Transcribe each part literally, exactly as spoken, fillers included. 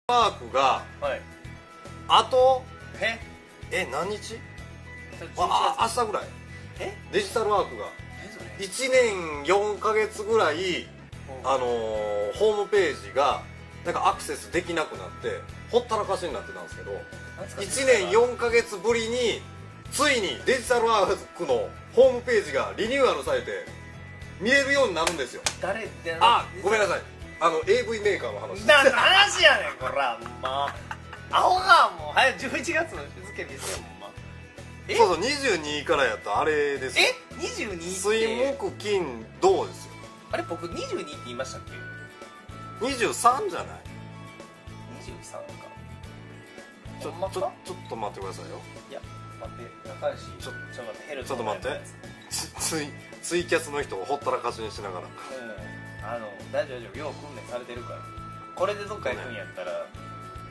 ワークがはい。 あとええ何日ああ明日ぐらいえデジタルワークがえそれいちねんよんかげつぐらいあのー、ホームページがなんかアクセスできなくなってほったらかしになってたんですけどいちねんよんかげつぶりについにデジタルワークのホームページがリニューアルされて見れるようになるんですよ。 誰であごめんなさいあの エーブイ メーカーの話何の話やねんこらまあアホがもう早くじゅういちがつの日付見せよほんまえそうそうにじゅうにからやったあれですよ。 えにじゅうにって水木金土ですよ。 あれ僕にじゅうにって言いましたっけにじゅうさんじゃないにじゅうさんかちょほんまかちょちょっと待ってくださいよ。 いや待って高橋ちょちょっと待ってヘルちょっと待ってツツイツイキャスの人をほったらかしにしながらうんあの大丈夫大丈夫よう訓練されてるからこれでどっか行くんやったらうん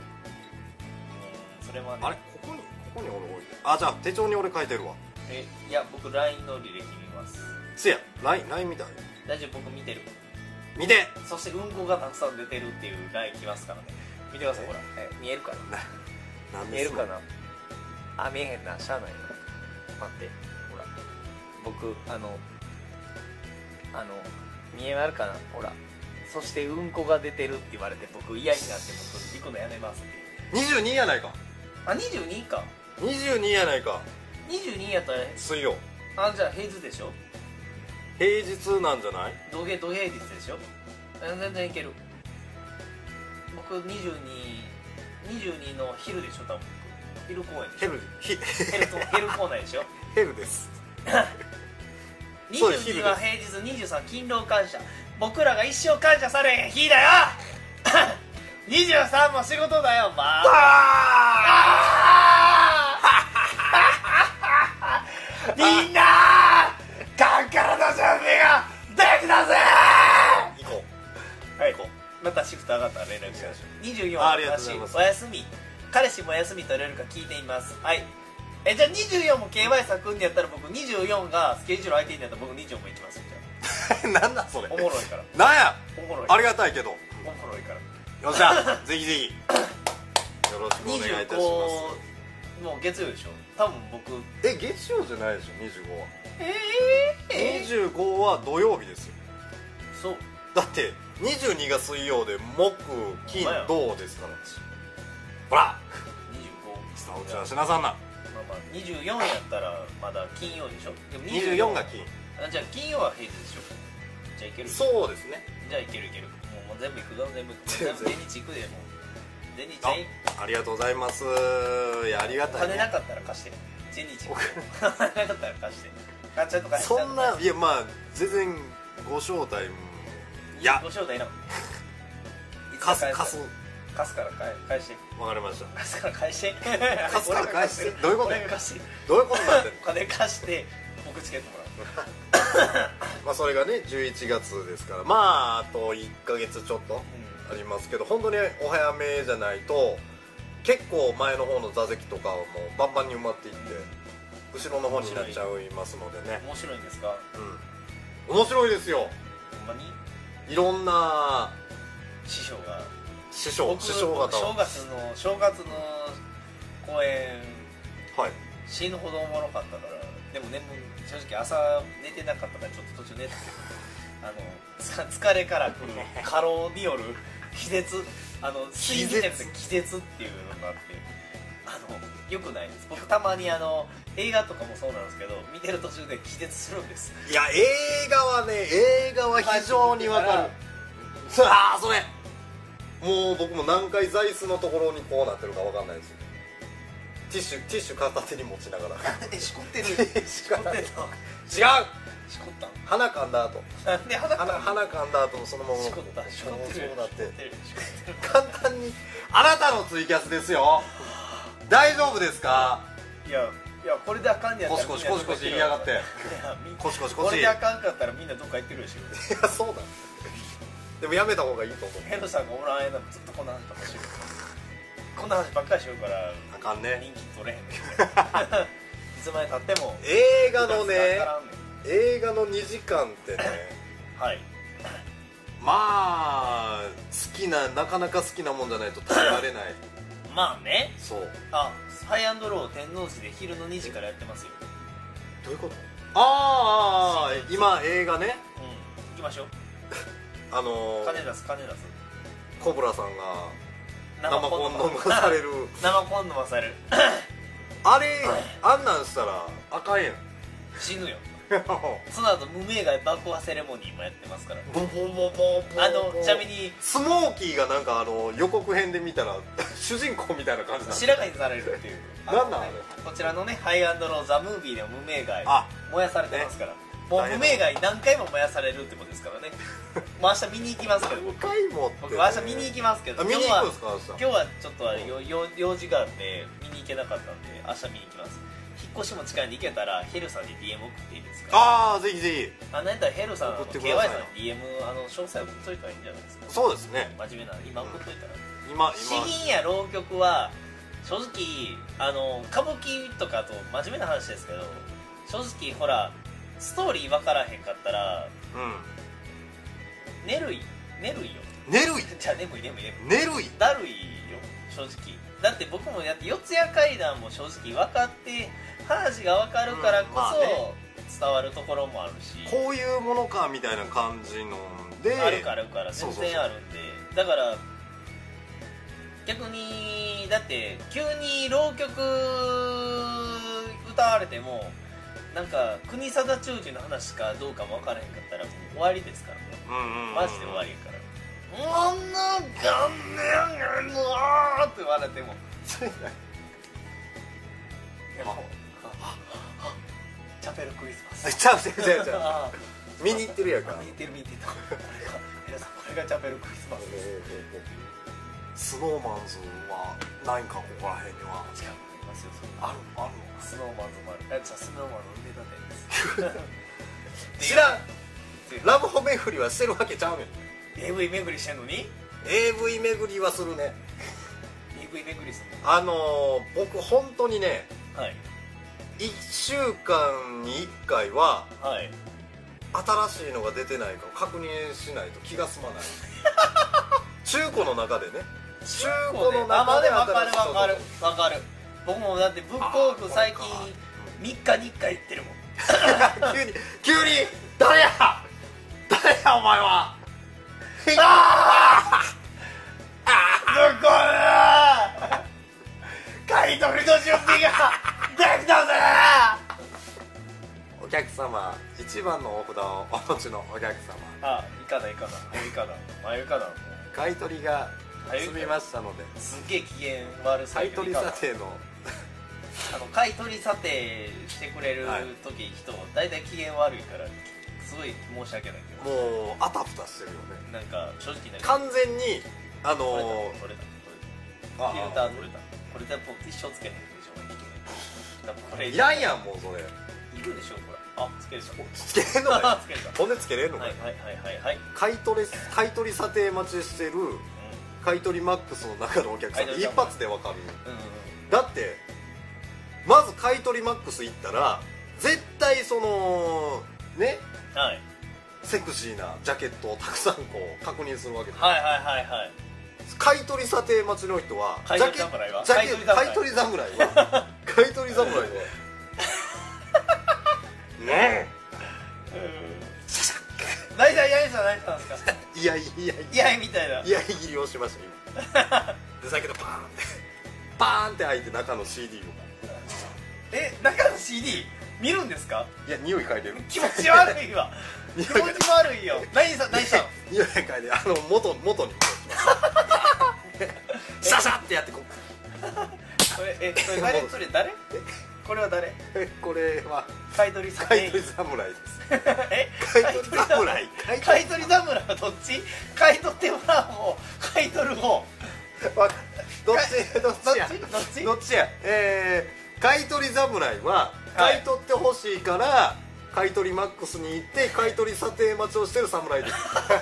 それまであれここにここに俺置いてあじゃあ手帳に俺書いてるわ。 えいや僕 ライン の履歴見ますせや ライン ライン みたい大丈夫僕見てる見てそしてうんこがたくさん出てるっていう ライン 来ますからね見てくださいほらえ見えるかななん見えるかなあ見えへんなしゃあないな待ってほら僕あのあの見えるかなほらそしてうんこが出てるって言われて僕嫌になって僕行くのやめますってにじゅうにやないかあにじゅうにかにじゅうにやないかにじゅうにやったら水曜あじゃあ平日でしょ平日なんじゃない土平土平日でしょえ全然いける僕にじゅうに、にじゅうにの昼でしょ多分昼公演でしょヘルヒヘルとヘルコーナーでしょヘルですにじゅうには平日にじゅうさん勤労感謝僕らが一生感謝されへん日だよにじゅうさんも仕事だよまあみんなカンカラの準備ができたぜ行こはいまたシフト上がったら連絡しましょうにじゅうよんあありがとうございますお休み彼氏も休み取れるか聞いていますはいえじゃあにじゅうよんも ケーワイ 作んでやったら僕にじゅうよんがスケジュール空いてんやったら僕にじゅうよんも行きますよじうなんだそれゃあおもろいからなんやおもろいありがたいけどよおもろいからっしゃぜひぜひよろしくお願いいたしますにじゅうごもう月曜でしょ多分僕え月曜じゃないでしょにじゅうごはええにじゅうごは土曜日ですよそうだってにじゅうにが水曜で木金ほんまや土ですからほらにじゅうごさあお茶しなさんなまあまあにじゅうよんやったらまだ金曜でしょでもにじゅうよんが金あじゃあ金曜は平日でしょじゃあいけるそうですねじゃあいけるいけるもうもう全部いくぞ全部全部全部全日行くでもう全日あ全員ありがとうございますいやありがたいね金なかったら貸して全日行く金なかったら貸してあちゃんと貸してそんないやまあ全然ご招待もいやご招待いらん貸す貸す貸すから返返してわかりました貸すから返して貸すから返してどういうこと俺が貸してどういうことになってんの金貸して僕チケットもらうまあそれがねじゅういちがつですからまああといっかげつちょっとありますけど本当にお早めじゃないと結構前の方の座席とかはもうバンバンに埋まっていって後ろの方になっちゃいますのでね面白いんですかうん面白いですよほんまにいろんな師匠が師匠僕師匠方正は月の正月の公演はい死ぬほどおもろかったからでも眠正直朝寝てなかったからちょっと途中寝たけどあのつ疲れからくる過労による気絶あの睡眠じゃなくて気絶っていうのがあってあのよくないです僕たまにあの映画とかもそうなんですけど見てる途中で気絶するんですいや映画はね映画は非常にわかるああそれもう僕も何回座椅子のところにこうなってるかわかんないですよティッシュティッシュ片手に持ちながらえしこってるしこってんの違うしこったん鼻噛んだ後なんで鼻か鼻鼻噛んだ後のそのまましこったしこってるそうなってしこってるしこってる簡単にあなたのツイキャスですよ大丈夫ですかいやいやこれであかんねやったらコシコシコシコシ言いやがっていやみコシコシコシこれであかんかったらみんなどっか行ってるでしょいやそうだでもやめた方がいいと思うヘルさんがおらん間もずっとこんな話ばっかりしてるこんな話ばっかりしてるからあかんね人気取れへんねんいつまでたっても映画のねわからんねん映画のにじかんってねはいまあ好きななかなか好きなもんじゃないと食べられないまあね。 そうあ、ハイアンドロー天王寺で昼のにじからやってますよ。 どういうこと？あーあー今映画ねうん、行きましょう。 あのー、 金出す金出す。 コブラさんが生コン飲まされる生コン飲まされるあれあんなんしたらあかんやん死ぬよその後無名街爆破セレモニーもやってますから。 ボボボボボあのちなみにスモーキーがなんかあの予告編で見たら主人公みたいな感じなん白髪にされるっていうなんなんあれこちらのねハイアンドローザ・ムービーでも無名街あ燃やされてますから、ね、もう無名街何回も燃やされるってことですからねもう明日見に行きますけど何回もって、ね、 僕明日見に行きますけど見に行くんですか明日今日はちょっとあれよよ用事があって見に行けなかったんで明日見に行きます。引っ越しも近いんで行けたらヘルさんに ディーエム 送っていいですか？ ああぜひぜひあ、なんやったらヘルさん送ってくケーださいワイ さんに ディーエム あの詳細送っといたらいいんじゃないですか。 そうですね真面目な今送っといたら、 今詩今吟や浪曲は正直あの歌舞伎とかと真面目な話ですけど正直ほらストーリー分からへんかったらうん寝るい寝るいよ寝るいじゃあ眠い眠い眠い寝るいだるいよ正直。だって僕もやって四谷怪談も正直分かって話が分かるからこうんまあそね伝わるところもあるし、 こういうものかみたいな感じのであるからあるから全そうそうそう然あるんでだから逆にだって急に浪曲歌われてもなんか国定忠治の話かどうかも分からへんかったらもう終わりですからね。 うんうんうんマジで終わりやから「もんなかんねんのー」って言われてもチャペルクリスマスちゃうちゃうちゃうちゃうあ見に行ってるやんか見に行ってる見に行ってるこれが皆さんこれがチャペルクリスマスですスノーマンズはないんかここら辺には違うありますよそれあるあるスノーマンズもあるあじゃあスノーマンの梅田店です知らんラブホ巡りはしてるわけちゃうねんエーブイ 巡りしてんのにエーブイ 巡りはするねエーブイ 巡りするあのー、僕本当にねのはいいっしゅうかんにいっかいははい新しいのが出てないかを確認しないと気が済まない中古の中でね中古のあま中でで分かる新しい分かる分かる僕もだってブックオフ最近みっかにいっかい行ってるもん急に急に誰や誰やお前はああすごい買い取りの準備ができたぜお客様一番のお札をお持ちのお客様あいかないかなあいかなあいかな買い取りが済みましたのですっげえ機嫌悪そう買い取り査定のあの買い取り査定してくれる時、人大体機嫌悪いからすごい申し訳ないけどもうあたふたしてるよねなんか正直なんか完全にあの取れー、 た取れた取れたフィルター取れたこれでもう一生つけへんでしょだからこれいらんやんもうそれいるでしょこれあつけるでしょつけれんのかつけるかほんでつけれんのかはいはいはいはいはい買い取り買い取り査定待ちしてる買い取りマックスの中のお客さん買い取り一発でわかるうんうんうんだってまず買い取りマックス行ったら絶対そのねはいセクシーなジャケットをたくさんこう確認するわけです、 はいはいはいはい買い取り査定待ちの人は買い取り侍はジャケジャケ買い取り侍は買い取り侍はね何さん何さん何さんですかえいやいやいやいやみたいないやいぎりをしました今で先ほどパーンってパーンって開いて中の シーディー をえ中の シーディー 見るんですかいや匂い嗅いでる気持ち悪いわ気持ち悪いよ何さん何さん匂い嗅いであの元元に戻しますシャシャってやってここれえこれ誰それ誰これは誰うこれは買い取り査定買い取り侍ですえ買い取り侍買い取り侍はどっち買い取ってもらう方買い取る方わどっちどっちやどっちどっちどっちやえー、買い取り侍ははい買い取ってほしいから買い取りマックスに行って買い取り査定待ちをしてる侍です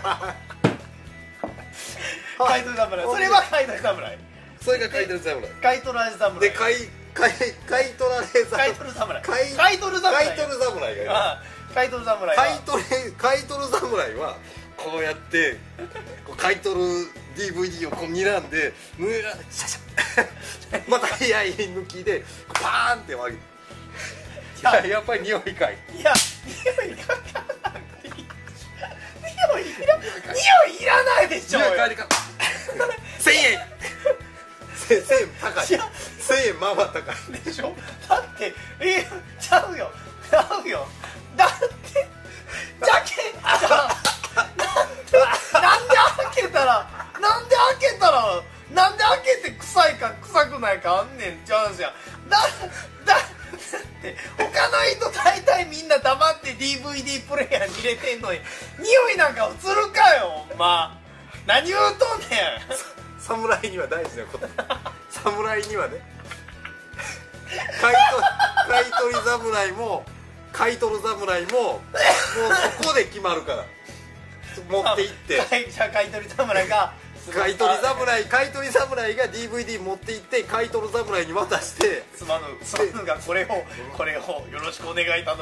買い取り侍それは買い取り侍それが買い取り侍買い取られ侍で買い買い買い取られ侍買い取る侍買い買い取る侍買い取る侍がいるああ買い取る侍は買い取り買い取る侍はこうやってこう買い取る ディーブイディー をこう睨んでむシャシャまた部屋抜きでパーンって割る。いややっぱり匂いかい。 いや匂いかからなくていい。匂いいら匂いいらないでしょうよ。 匂い嗅いでかせんえんせんえん高い。せんえんまあまあ高いでしょ。だってえちゃうよちゃうよ。だってじゃけんじゃなんでなんで開けたらなんで開けたらなんで開けて臭いか臭くないかあんねんちゃうんじゃん。だだって他の人大体みんな黙って ディーブイディー プレイヤーに入れてんのに匂いなんか映るかよほんま。何言うとんねん。 侍には大事なこと。侍にはね買い取買い取り侍も買い取る侍ももうそこで決まるから持って行ってじゃあ買い取り侍が買い取り侍買い取り侍が ディーブイディー 持って行って買い取る侍に渡してすまぬすまぬがこれをこれをよろしくお願い頼む。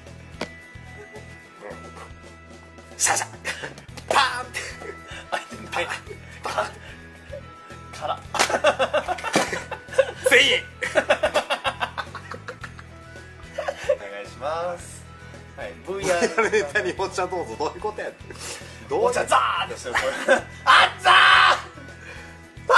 シャシャパーンってあいてんてかからせんえんお願いします。はい ブイアやールめたにお茶どうぞ。どういうことやってどういうお茶ザーですよこれ。あっざーパ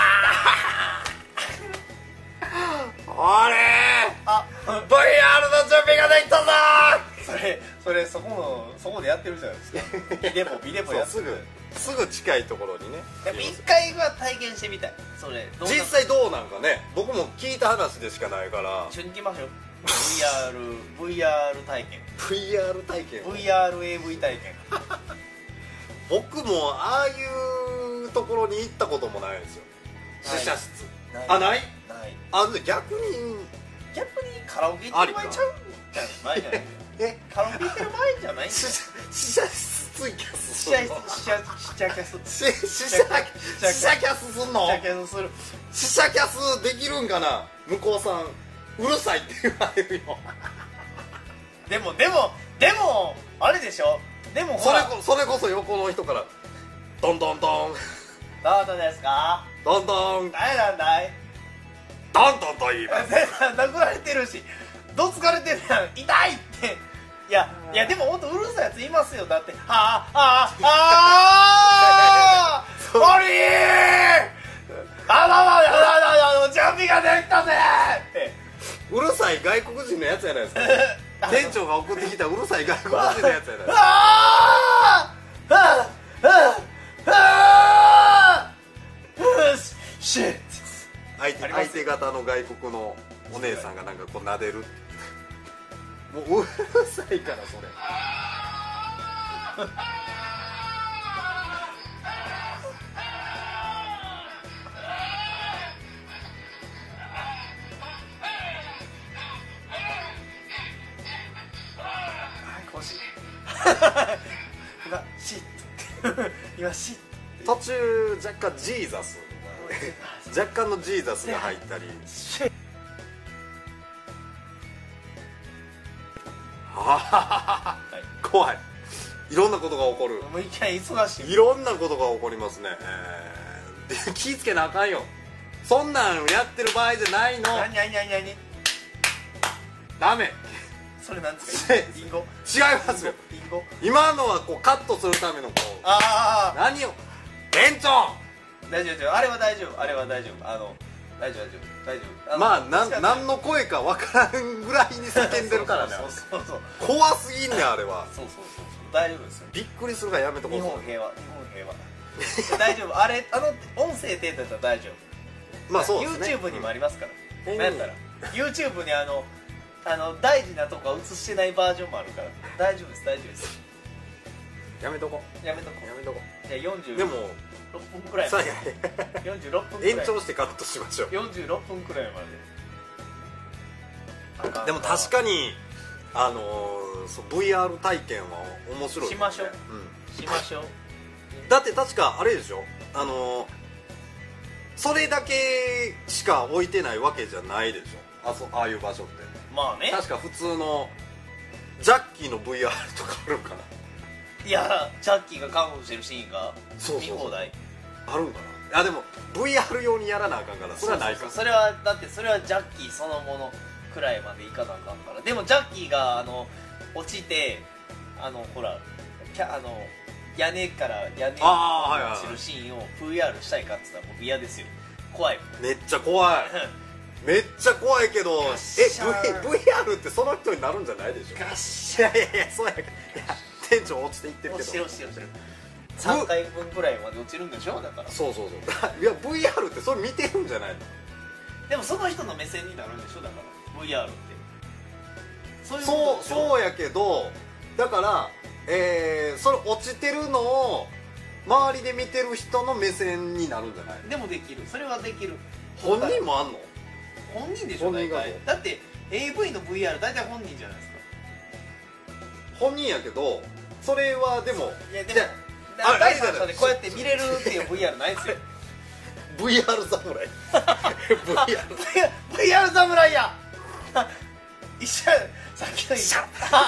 ーンあれあブイアール の準備ができたぞそれそれそこのそこでやってるじゃないですか。ビデボビデボやってそうすぐすぐ近いところにね。 でも一回は体験してみたい。それどうな実際どうなんかね僕も聞いた話でしかないから一緒に行きましょう。 ブイアール ブイアール 体験ブイアール 体験ブイアールエーブイ 体験。 僕もああいうところに行ったこともないんですよ。試写室ないあないない。 あで逆に逆にカラオケ行ってる場合ちゃうじゃないじゃない。 えカラオケ行ってる場合じゃないんだよ。 試写試写室ツイキャス試写室試写試写キャス試試写試写キャスすんの試写キャスする。 試写キャスできるんかな。向こうさんうるさいって言われるよ。 でもでもでもあれでしょ。でもほらそれこそれこそ横の人からドンドンドンどうぞですか。 ドンドン誰なんだい。 ドンドンと言います。 殴られてるしどつかれてるやん痛いって。いやいやでも本当うるさいやついますよ。だってあーあーあーそうありーあらららららら準備ができたぜってうるさい外国人のやつやないですか。店長が送ってきたうるさい外国人のやつやないですか。 あーあーあーあーシッ相手あります相手方の外国のお姉さんがなんかこう撫でる。もううるさいからそれ。 欲しい今シッ今シッ途中若干ジーザス若干のジーザスが入ったり。 シッ怖い。いろんなことが起こる。 もう一回忙しい。 いろんなことが起こりますね。えー、で気ぃつけなあかんよ。そんなんやってる場合じゃないの。 何何何何ダメ。 それなんですか。リンゴ違いますよ。 リンゴ。 今のはこうカットするためのこうああ何を店長大丈夫大丈夫。あれは大丈夫あれは大丈夫。あの大丈夫大丈夫大丈夫。 まあなん何の声かわからんぐらいに叫んでるからね。 そうそうそう怖すぎんねあれは。 そうそうそう大丈夫ですよ。 びっくりするからやめとこう。 日本平和日本平和大丈夫。あれあの音声データだったら大丈夫。 まあそうですね。 YouTube にもありますから、 うんなんやったら YouTube にあのあの大事なとこは映してないバージョンもあるから大丈夫です大丈夫です。 やめとこやめとこやめとこじゃあよんじゅうでもろっぷんくらいさまあでよんじゅうろっぷんくらい延長してカットしましょう。 よんじゅうろっぷんくらいまで。 でも確かにあのー、そう ブイアール 体験は面白い、ね、 しましょう、 うん、 しましょう。 だって確かあれでしょ、あのー、それだけしか置いてないわけじゃないでしょ、あそああいう場所って。 まあね。 確か普通のジャッキーの ブイアール とかあるんかな。 いいやジャッキーがカンフーしてるシーンがそうそうそう見放題あるんかなあでも ブイアール 用にやらなあかんからそれはないかそうそうそうそれはだってそれはジャッキーそのものくらいまでいかなあかんからでもジャッキーがあの落ちてあのほらキャあの屋根から屋根にあーはいはいはい落ちるシーンを ブイアール したいかって言ったら僕嫌ですよ怖いめっちゃ怖いめっちゃ怖いけどガッえシャー v ブイアール ってその人になるんじゃないでしょガッシいやいやいやそうやけどいや店長落ちていってるャ落ちてけどる落ちてる落ちてるさんかいぶんくらいまで落ちるんでしょだからそうそうそういや ブイアール ってそれ見てるんじゃないのでもその人の目線になるんでしょだから ブイアール ってそういうこそうとでしょそうやけどだからえー、それ落ちてるのを周りで見てる人の目線になるんじゃないでもできるそれはできる本人もあんの本人でしょ大本人が体だって エーブイ の ブイアール 大体本人じゃないですか本人やけどそれはでもいやでもじゃああ第あれじゃない三者でこうやって見れるっていう ブイアール ないですよブイアール 侍 ブイアールブイアール 侍や一緒やさっきの一緒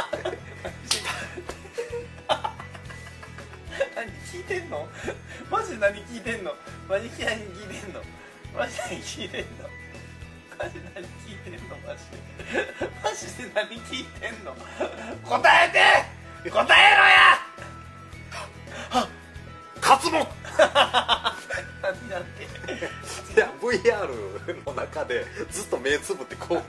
何聞いてんのマジで何聞いてんのマジで何聞いてんのマジで何聞いてんのマジで何聞いてんのマジでマジで何聞いてんの答えて答えろや活目何なんていや ブイアール の中でずっと目つぶってこう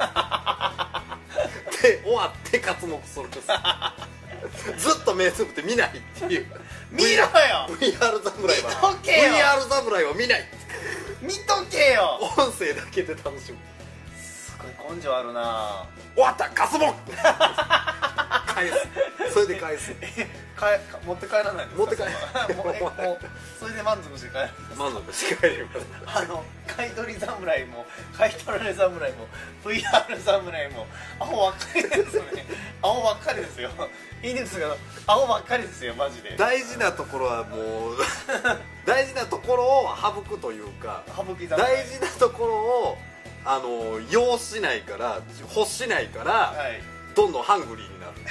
で終わって活目するんですずっと目つぶって見ないっていう見ろよブイアール 侍は見とけよブイアール 侍は見ない見とけよ音声だけで楽しむすごい根性あるな終わった活目返すそれで返すかえか持って帰らないんですか持って帰るもうえもうそれで満足して帰るんですか満足して帰りますあの買い取り侍も買い取られ侍も ブイアール 侍もアホばっかりですよねアホばっかりですよいいんですけどアホばっかりですよマジで大事なところはもう大事なところを省くというか省き侍大事なところをあの要しないから欲しないから、 はいどんどんハングリーになる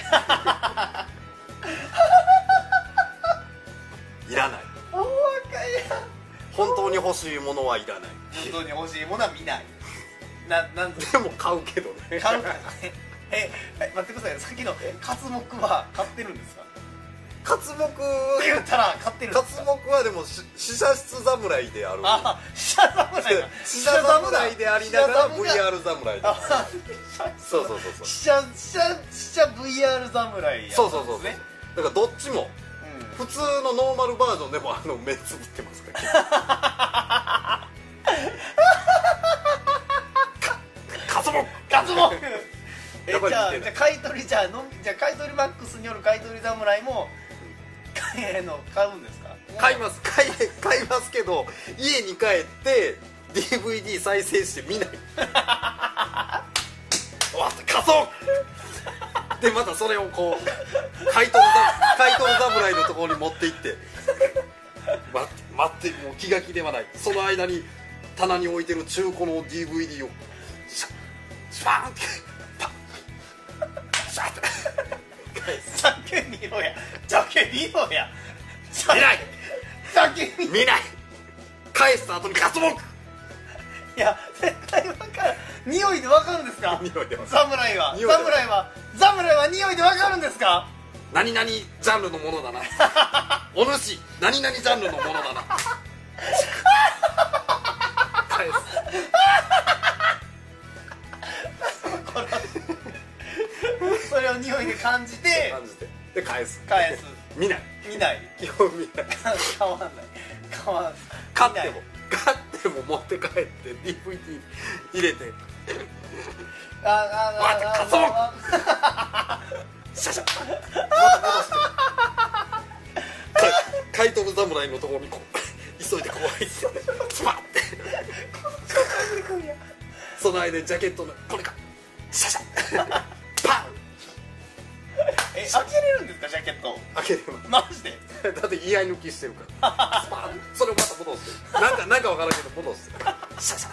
いらないアホばっかりや本当に欲しいものはいらない本当に欲しいものは見ないななんとでも買うけどね買うからねええ待ってくださいさっきの活目は買ってるんですか活目って言ったら買ってるんです活か目はでもし死者室侍であるあ死者侍だ死者侍でありながら ブイアール 侍であそうそうそうそう死者死者死者 ブイアール 侍やそうそうそうそうねだからどっちもうん普通のノーマルバージョンでもあの目つぶってますから活目活目えやっぱりじゃあ似てないじゃあ買い取りじゃあのじゃあ買い取りマックスによる買い取り侍も買えの買うんですか買います買い買いますけど家に帰って ディーブイディー 再生して見ない終わった仮装でまたそれをこう買い取るざ買い取る侍のところに持って行って待って待ってもう気が気ではないその間に棚に置いてる中古の ディーブイディー をシャッシャーンってパッシャーって酒見ろや酒見ろや見ない酒見見ない返した後にガツモンいや絶対分かる匂いで分かるんですか匂いで分かる侍は匂いで分かる侍は侍は匂いで分かるんですか何々ジャンルのものだなお主何々ジャンルのものだな返すそれを匂いで感じて感じてで返す返す見ない見ない基本見ない変わんない変わんない買っても買っても持って帰って ディーブイディー 入れてあああわかったああシャシャまた戻して買い取る侍のところにこう急いでこう入ってスパッてその間にジャケットのこれかシャシャパンえ開けれるんですかジャケット開けれマジでますだって居合抜きしてるからスパンそれをまた戻してなんかなんか分からんけど戻してシャシャ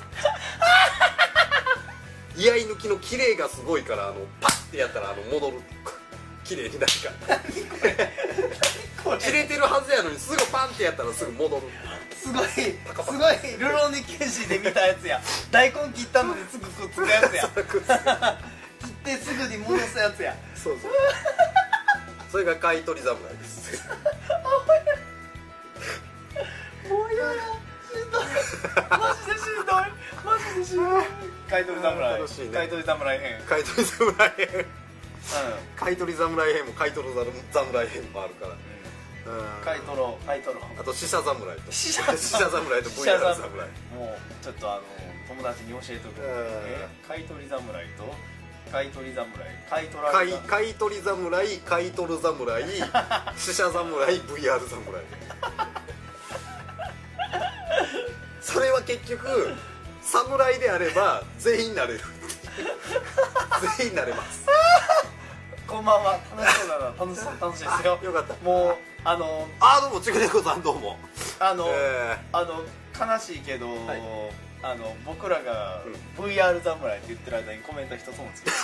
居合抜きの綺麗がすごいからあのパッてやったらあの戻る綺麗になるから何これ何こ切れてるはずやのにすぐパンってやったらすぐ戻る。 すごいすごいルローニケンシンで見たやつや。大根切ったのにすぐくっつくやつや。切ってすぐに戻すやつや。 そうそうそれが買い取り侍ですもう嫌や、しんどい、マジでしんどい、マジでしんどい。買い取り侍、 楽しいね。 買い取り侍編、 買い取り侍編、 うん、 買い取り侍編も買い取り侍編もあるから、うん、 買い取ろう買い取ろう。 あと死者侍と死者死者侍と ブイアール 侍。 もうちょっとあの友達に教えておく、え買い取り侍と買い取り侍、買い取られた買い取り侍、買い取る侍、死者侍、ブイアール 侍。それは結局侍であれば全員なれる全員なれます。 こんばんは、楽しそうだな、楽しそう、楽しいですよ。 よかった。 もうあのあどうもちくねこさんどうも。 あの、 えー、あの悲しいけど、はい、あの僕らが ブイアール 侍って言ってる間にコメント一つもつけて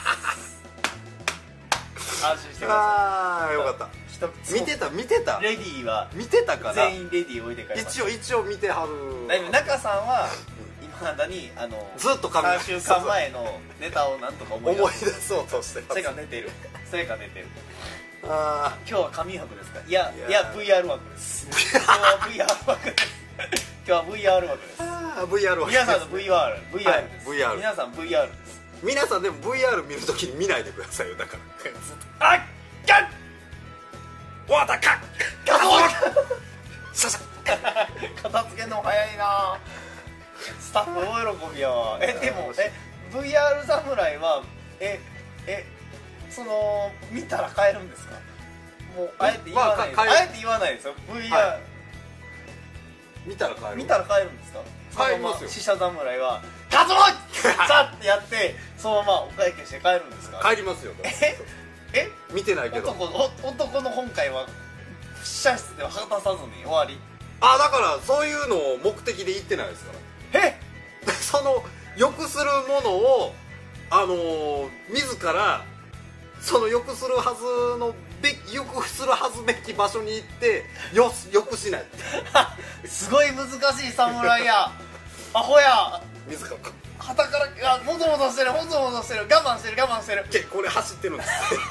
安心してください。 ああよかった。見てた見てた。 レディーは見てたから全員レディー置いて帰りました。 一応一応見てはる。 中さんは今だにあのずっと考えさんしゅうかんまえのネタをなんとか思い思い出そうとしてます。 それが寝てるそれが寝てる。 あ今日は神枠ですか。いやいやいや ブイアール 枠です。今日は ブイアール 枠です。今日は ブイアール 枠です。 あ ブイアール皆さんの ブイアール ブイアールです、 はい、ブイアール皆さん ブイアール です。 皆さんでも ブイアール 見るときに見ないでくださいよ。だからあっキャッ終わったかガソシャシャ片付けるの早いな。スタッフ大喜びやわ。えでもえ ブイアール 侍はええその見たら買えるんですか。もうあえて言わないです、 まあ、 あえて言わないですよ ブイアール、はい、 見たら買える。 見たら買えるんですか。 買えますよ。 死者侍はガツモンさってやってそのままお会計して帰るんですか。 帰りますよ。 ええ見てないけど男お男の本会は試写室では果たさずに終わり。 あだからそういうのを目的で言ってないですかえらその良くするものをあのー、自らその良くするはずのべ良くするはずべき場所に行ってよ良くしないすごい難しい侍やアホや自ら旗からあもぞもぞしてるもぞもぞしてる我慢してる我慢してる結構俺走ってるん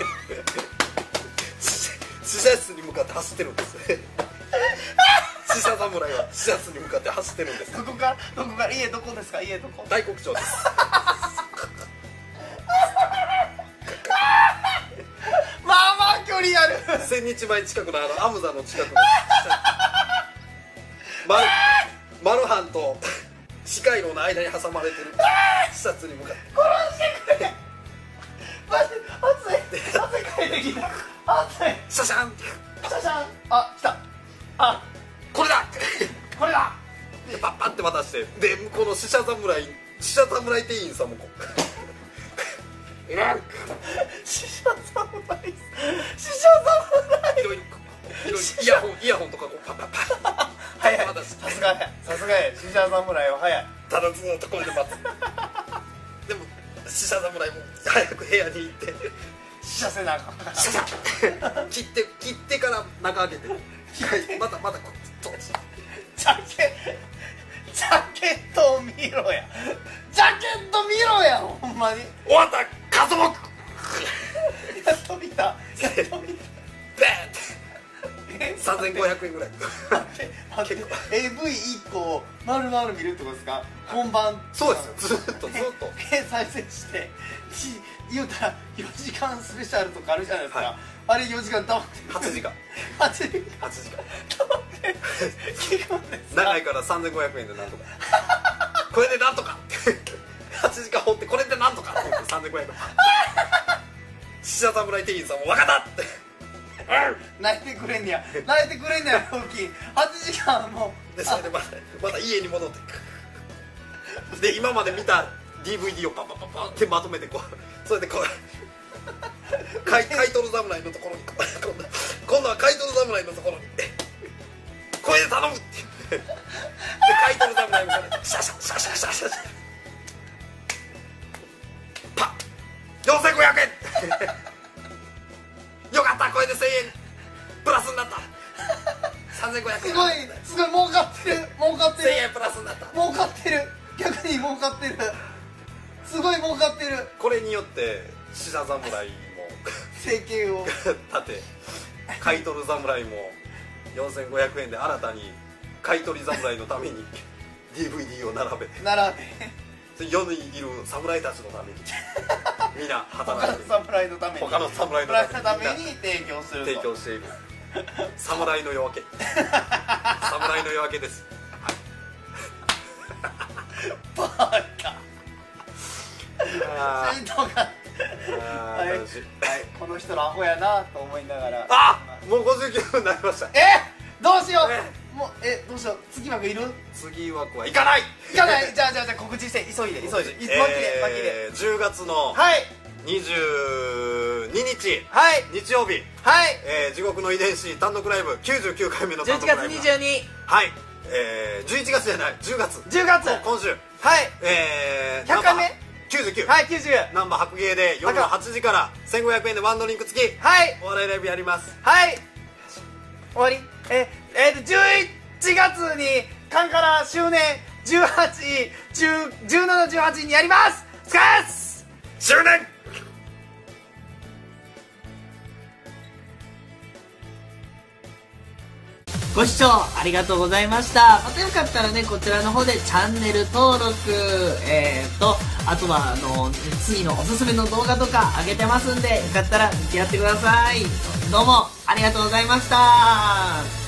です死者室に向かって走ってるんです死者侍は死者室に向かって走ってるんです。 どこからどこから家どこですか家どこ。 大黒町ですまあまあ距離ある千日前近くのあのアムザの近くのマルマルハンと四街道の間に挟まれてる視察に向かって殺してくれマジ熱い汗かいてきた熱いシャシャンシャシャンあ来たあこれだこれだでパッパって渡してで向こうの死者侍死者侍店員さんもこういらん死者侍死者侍いろいろいろイヤホンイヤホンとかこうパッパッパッ早いさすがやさすがや死者侍は早いただずっとこれで待つでも死者侍も早く部屋に行って死者せなあかんシャシャ切って切ってから中開けてまたまたこうジャケジャケットを見ろやジャケット見ろやほんまに終わった家族やっと見たやっと見たベーンってさんぜんごひゃくえんぐらい待って待って エーブイいっこを丸々見るってことですか。本番そうですよずっとずっと再生して言うたらよじかんスペシャルとかあるじゃないですか、 はいあれよじかんたまってはちじかんはちじかんはちじかんたまって聞くんですか。 長いからさんぜんごひゃくえんでなんとかこれでなんとかはちじかん掘ってこれでなんとかってさんぜんごひゃくえん死者侍店員さんも分かったって泣いてくれんねや泣いてくれんねやロキはちじかんもでそれでまたまた家に戻ってで今まで見た ディーブイディー をパンパンパンパンってまとめてこうそれでこう買い買い取る侍のところに今度今度は買い取る侍のところにこれで頼むって言ってで買い取る侍もこれシャシャシャシャシャシャシャパッよんせんごひゃくえんよかったこれでせんえんプラスになったに儲かってる。すごい儲かってる。 これによって死者侍も生計を立て、買い取る侍もよんせんごひゃくえんで新たに買い取り侍のために ディーブイディー を並べて、 並べ世にいる侍たちのためにみんな他の働いて、 侍のために他の侍の侍ためにのために提供すると提供している侍の夜明け侍の夜明けです。 バカあそういうのがあはい、はい楽しい。、 この人のアホやなと思いながら、 あもうごじゅうきゅうふんになりました。 えどうしよう、 えもうえどうしよう、次枠いる？ 次枠はいかない。 いかないじゃあじゃあじゃあ告知して急いで急いで巻きで巻きで、 えーじゅうがつのはいにじゅうににちはい日曜日、 はいえー地獄の遺伝子単独ライブきゅうじゅうきゅうかいめのじゅういちがつ単独ライブにじゅうに、 はい、えー、じゅういちがつじゃないじゅうがつじゅうがつ、 今週、 はいえー、 ひゃっかいめきゅうじゅうきゅう、 はいきゅうじゅう、 ナンバー白芸で夜のはちじからせんごひゃくえんでワンドリンク付きはいお笑いライブやります。 はい終わり。ええーとじゅういちがつにカンカラ周年じゅうはち、じゅう、じゅうなな、じゅうはちにやります。スカース周年。 ご視聴ありがとうございました。またよかったらね、こちらの方でチャンネル登録、えーと、あとは、あの、次のおすすめの動画とか上げてますんで、よかったら見てやってください。どうもありがとうございました。